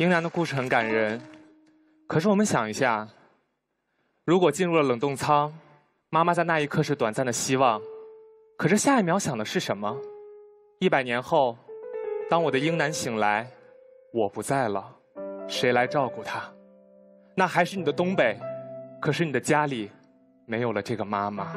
英男的故事很感人，可是我们想一下，如果进入了冷冻舱，妈妈在那一刻是短暂的希望，可是下一秒想的是什么？100年后，当我的英男醒来，我不在了，谁来照顾他？那还是你的东北，可是你的家里没有了这个妈妈。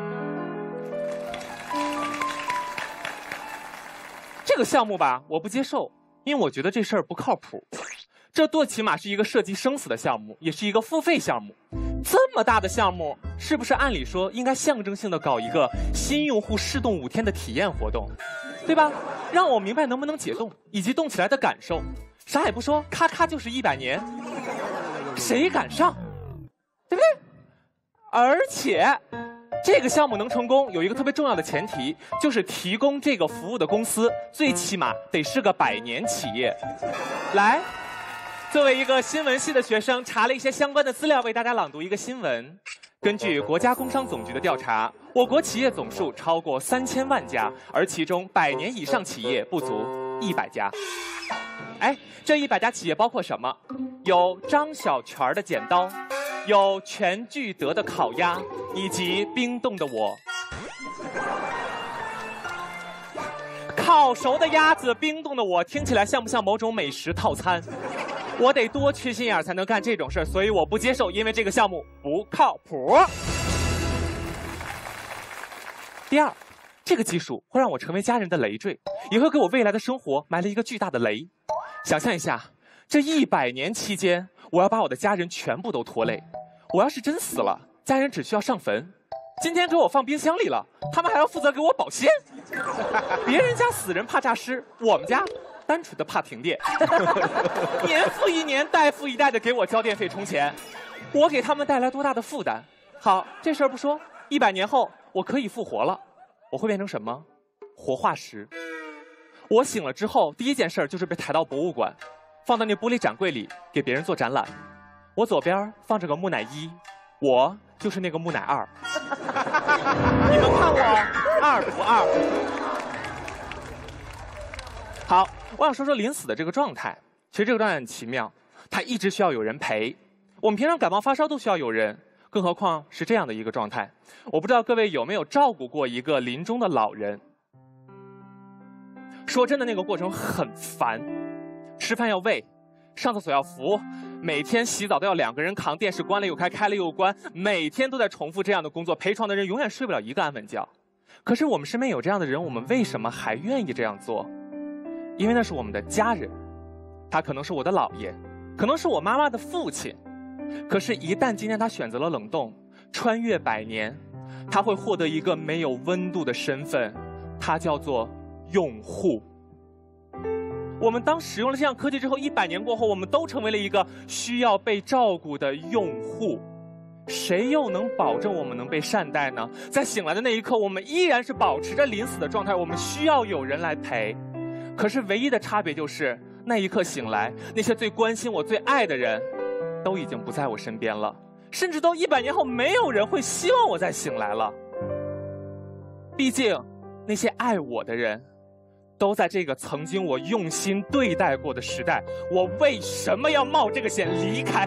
这个项目吧，我不接受，因为我觉得这事儿不靠谱。这最起码是一个涉及生死的项目，也是一个付费项目。这么大的项目，是不是按理说应该象征性的搞一个新用户试动5天的体验活动，对吧？让我明白能不能解冻，以及动起来的感受。啥也不说，咔咔就是100年，谁敢上？对不对？而且，这个项目能成功，有一个特别重要的前提，就是提供这个服务的公司最起码得是个100年企业。来。作为一个新闻系的学生，查了一些相关的资料，为大家朗读一个新闻。根据国家工商总局的调查，我国企业总数超过3000万家，而其中100年以上企业不足100家。哎，这100家企业包括什么？有张小泉的剪刀，有全聚德的烤鸭，以及冰冻的我。烤熟的鸭子，冰冻的我，听起来像不像某种美食套餐？我得多缺心眼才能干这种事儿，所以我不接受，因为这个项目不靠谱。第二，这个技术会让我成为家人的累赘，也会给我未来的生活埋了一个巨大的雷。想象一下，这100年期间，我要把我的家人全部都拖累。我要是真死了，家人只需要上坟。今天给我放冰箱里了，他们还要负责给我保鲜。别人家死人怕诈尸，我们家单纯的怕停电，年复一年，代复一代的给我交电费充钱，我给他们带来多大的负担？好，这事儿不说，100年后我可以复活了，我会变成什么？活化石。我醒了之后，第一件事就是被抬到博物馆，放到那玻璃展柜里给别人做展览。我左边放着个木乃伊，我就是那个木乃2。你们看我2不2？好。我想说说临死的这个状态，其实这个状态很奇妙，他一直需要有人陪。我们平常感冒发烧都需要有人，更何况是这样的一个状态。我不知道各位有没有照顾过一个临终的老人。说真的，那个过程很烦，吃饭要喂，上厕所要扶，每天洗澡都要2个人扛，电视关了又开，开了又关，每天都在重复这样的工作，陪床的人永远睡不了一个安稳觉。可是我们身边有这样的人，我们为什么还愿意这样做？因为那是我们的家人，他可能是我的姥爷，可能是我妈妈的父亲。可是，一旦今天他选择了冷冻，穿越100年，他会获得一个没有温度的身份，它叫做用户。我们当使用了这项科技之后，100年过后，我们都成为了一个需要被照顾的用户。谁又能保证我们能被善待呢？在醒来的那一刻，我们依然是保持着临死的状态，我们需要有人来陪。可是唯一的差别就是，那一刻醒来，那些最关心我、最爱的人，都已经不在我身边了，甚至都100年后，没有人会希望我再醒来了。毕竟，那些爱我的人，都在这个曾经我用心对待过的时代，我为什么要冒这个险离开？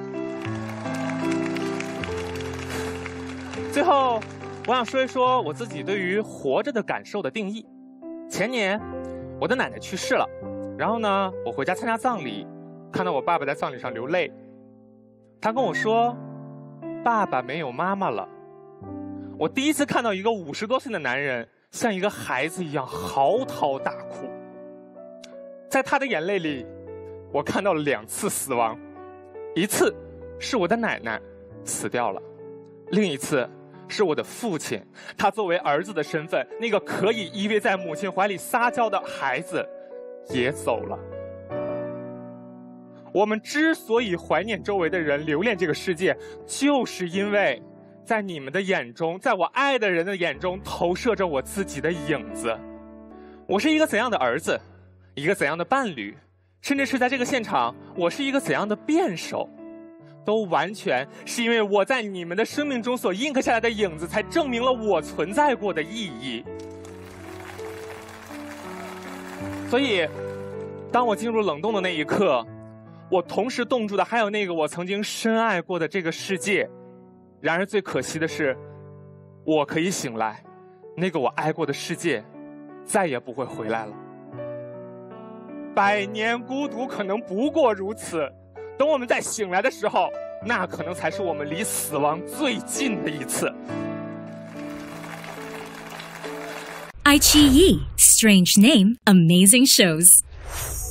最后，我想说一说我自己对于活着的感受的定义。前年，我的奶奶去世了，然后呢，我回家参加葬礼，看到我爸爸在葬礼上流泪。他跟我说，爸爸没有妈妈了。我第一次看到一个50多岁的男人像一个孩子一样嚎啕大哭。在他的眼泪里，我看到了2次死亡，一次是我的奶奶死掉了，另一次是我的父亲，他作为儿子的身份，那个可以依偎在母亲怀里撒娇的孩子也走了。我们之所以怀念周围的人，留恋这个世界，就是因为在你们的眼中，在我爱的人的眼中，投射着我自己的影子。我是一个怎样的儿子，一个怎样的伴侣，甚至是在这个现场，我是一个怎样的辩手，都完全是因为我在你们的生命中所印刻下来的影子，才证明了我存在过的意义。所以，当我进入冷冻的那一刻， 我同时冻住的还有那个我曾经深爱过的这个世界。然而最可惜的是，我可以醒来，那个我爱过的世界再也不会回来了。百年孤独可能不过如此，等我们再醒来的时候，那可能才是我们离死亡最近的一次。 iQIYI, strange name, amazing shows.